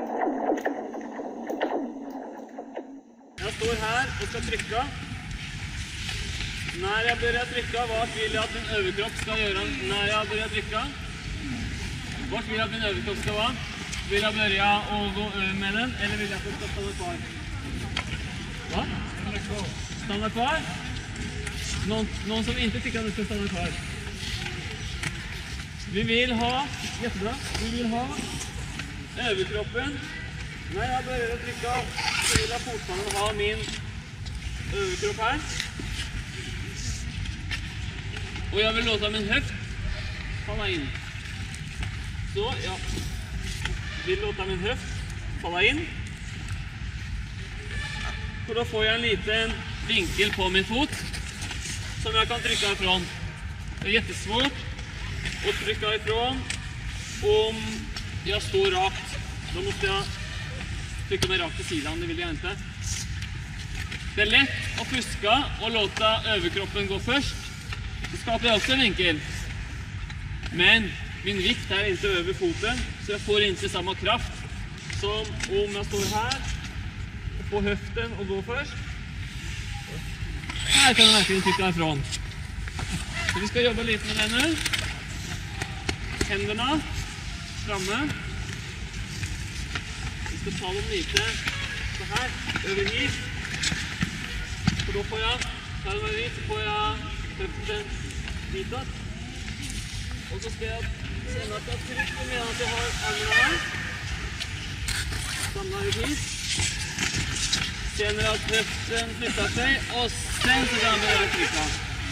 Jag står här och ska trycka. När jag börjar trycka, vart vill jag att min överkropp ska göra när jag börjar trycka? Vart vill jag att min överkropp ska vara? Vill jag börja och gå över med den, eller vill jag att den ska stanna kvar? Va? Stanna kvar? Någon som inte tycker att den ska stanna kvar? Vi vill ha, jättebra, vi vill ha överkroppen. När jag börjar trycka så vill jag fortfarande ha min överkropp här. Och jag vill låta min höft falla in. Så jag vill låta min höft falla in. Och då får jag en liten vinkel på min fot som jag kan trycka ifrån. Det är jättesvårt att trycka ifrån om jag står rakt. Då måste jag trycka mig rakt till sidan, det vill jag inte. Det är lätt att fuska och låta överkroppen gå först. Så skapar jag också en vinkel. Men min vikt är inte över foten, så jag får inte samma kraft som om jag står här och får höften och går först. Här kan jag verkligen trycka ifrån. Så vi ska jobba lite med den nu. Händerna framme. Vi ska ta dem lite så här, över hit. Och då får jag, så får jag höften ditåt. Och så ska jag känna att jag trycker medan jag har armarna här. Samlar hit. Känner att höften flyttar sig och sen så kan jag börja trycka.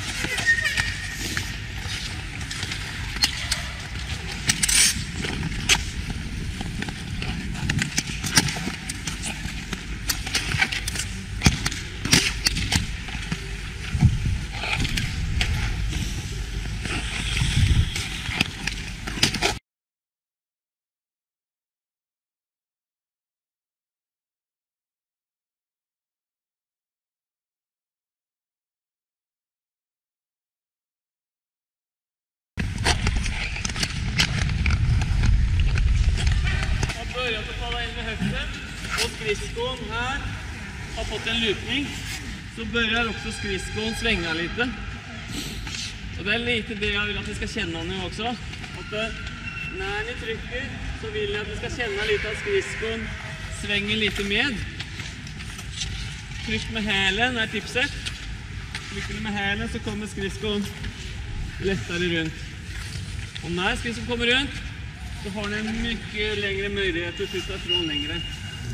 Börjat att falla in med höften och skridskon här har fått en lutning, så börjar också skridskon svänga lite. Och det är lite det jag vill att ni ska känna nu också. Att när ni trycker så vill jag att ni ska känna lite att skridskon svänger lite med. Tryck med hälen är tipset. Trycker ni med hälen så kommer skridskon lättare runt. Och när skridskon kommer runt så har ni en mycket längre möjlighet att flytta från längre.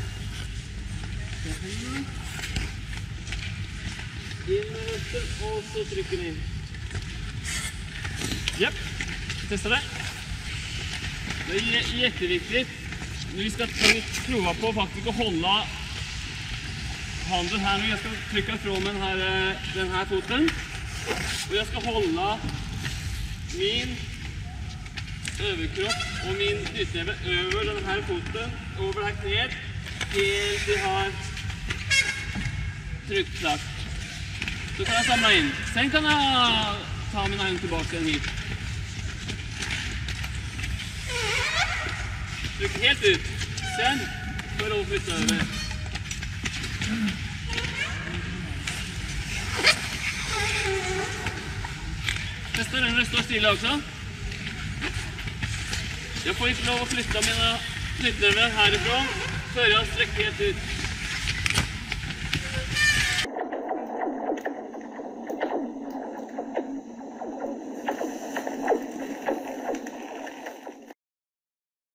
In med höften och så trycker ni in. Japp, testa det. Det är jätteviktigt. Vi ska prova på faktiskt att hålla handen här nu. Jag ska trycka ifrån den här foten. Och jag ska hålla min överkropp och min knytnäve över den här foten, över det här knät, helt vi har tryckt klart. Så kan jag samla in. Sen kan jag ta min arm tillbaka hit. Tryck helt ut. Sen får jag flytta över. Testa den när det står stilla också. Jag får inte lov att flytta mina knytnävar härifrån för jag sträcker helt ut.